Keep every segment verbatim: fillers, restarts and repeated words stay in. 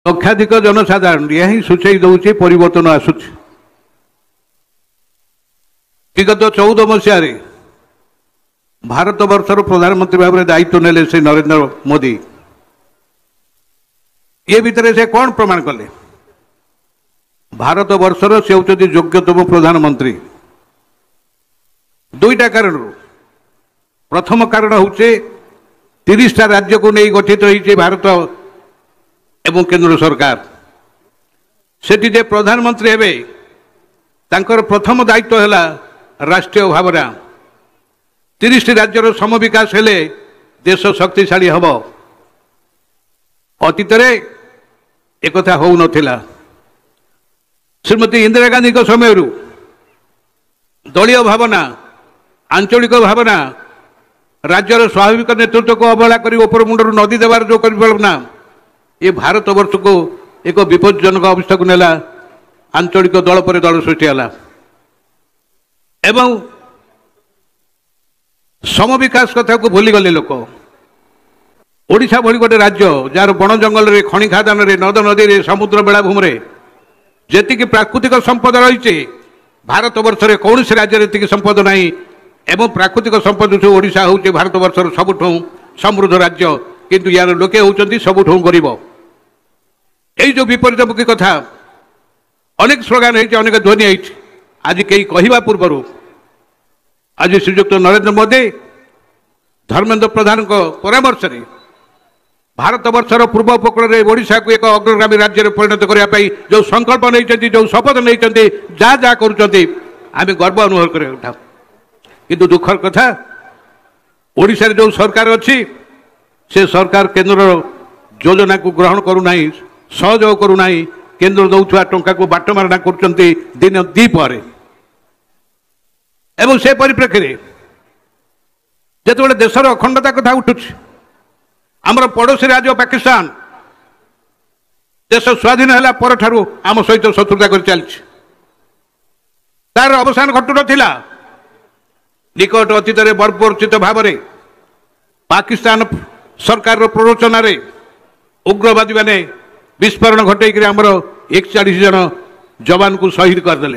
लक्षाधिक जनसाधारण यह ही सूचई दौर परिवर्तन आसूच विगत चौदह मसीह भारत वर्षर प्रधानमंत्री भाव में दायित्व नेले से नरेंद्र मोदी ये भितर से कौन प्रमाण कले भारत वर्षर से होती योग्यतम प्रधानमंत्री दुईटा कारण प्रथम कारण हूँ तीस टा राज्य को नहीं गठित होती भारत एवं केंद्र सरकार सेठी जे प्रधानमंत्री हेबे तांकर प्रथम दायित्व है राष्ट्रीय भावना तीस टी राज्यर सम विकास हेले देश शक्तिशाली हम अतीत एक हो नथिला श्रीमती इंदिरा गांधी समय दलीय भावना आंचलिक भावना राज्यर स्वाभाविक नेतृत्व को अवहेला कर ऊपर मुंडर नदी देवार जो करना ये भारत वर्ष को एक विपज्जनक अवस्था को नेला आंचलिक दल पर दल सृष्टि है एवं सम विकास कथा को भूली गले लोक ओडिशा भली गोटे राज्य जार बण जंगल रे खनि खादान रे नद नदी रे समुद्र बेलाभूमि रे जेतिकी प्राकृतिक संपद रही भारत वर्ष रे कौन से राज्य रे संपद नहीं एवं प्राकृतिक संपद जो ओडिशा होचे भारत वर्षर सबुठू समृद्ध राज्य किंतु यार लोके होचंती सबुठू गरीब यही जो विपरीतमुखी कथा अनेक स्लोगान है अनेक ध्वनि है आज कई कहवा पूर्वर आज श्रीजुक्त नरेंद्र मोदी धर्मेंद्र प्रधान को परामर्श रे भारत वर्षर पूर्व उपकूल में ओडिशा को एक अग्रगामी राज्य में परिणत करने जो संकल्प नहीं जो शपथ नहीं जहाँ जहाँ करें गर्व अनुभव कर किंतु दुखर कथा ओडिशा रे जो सरकार अच्छी से सरकार केंद्र योजना को ग्रहण करूना सहयोग करूना केंद्र दौथुआ टंका को बाटमारणा कर दिन दीपर एवं से परिप्रेक्षी जिते देशर अखंडता कथा उठू आमर पड़ोसी राज्य पाकिस्तान देश स्वाधीन है पर ठारू आम सहित शत्रुता कर चलछि तार अवसान घटू नथिला निकट अतीत बर्बरचित भाव में पाकिस्तान सरकार प्ररोचन उग्रवादी माने विस्फोरण घटैक आमर एकचाश जन जवान को शहीद करदे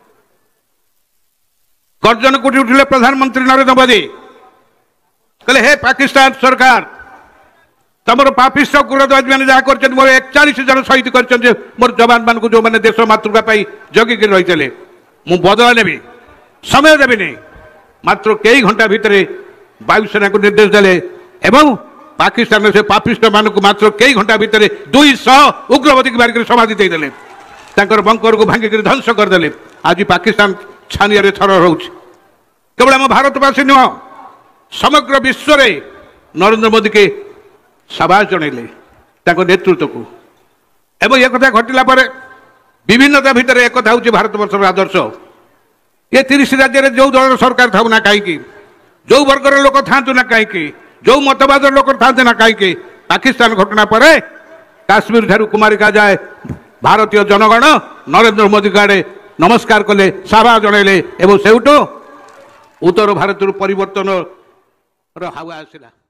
गर्जन कोटी उठिले प्रधानमंत्री नरेंद्र मोदी कहले हे पाकिस्तान सरकार तमर पापिष्ट उग्रवादी मैंने जहाँ कर मोर एकचाश जन शहीद कर मोर जवान मान को जो मैंने देश मातृका जगिक रही मु बदला नेबी समय देवी नहीं मात्र कई घंटा भितर वायुसेना को निर्देश देले एवं पाकिस्तान से पापिष्ट मान को मात्र कई घंटा भितर दुई सौ उग्रवादी की मारिक समाधि देदेले बंकर को भांगिक ध्वंस करदे आज पाकिस्तान छानिया थर रोच केवल आम भारतवासी नुह समग्र विश्व रे नरेंद्र मोदी के साबास जनइले नेतृत्व को एवं एक कथा घटला विभिन्नता भितर एक कथा हूँ भारत वर्षर आदर्श ये तीस राज्य में जो दल सरकार था ना कहीं जो वर्गर लोक था ना कहीं जो मतवाद लोक था ना कहीं पाकिस्तान घटना पर काश्मीर ठारू कुमारिका जाए भारतीय जनगण नरेंद्र मोदी आड़े नमस्कार कले साबा जनइले एवं सेउटो उत्तर भारत परिवर्तन हावा आसला।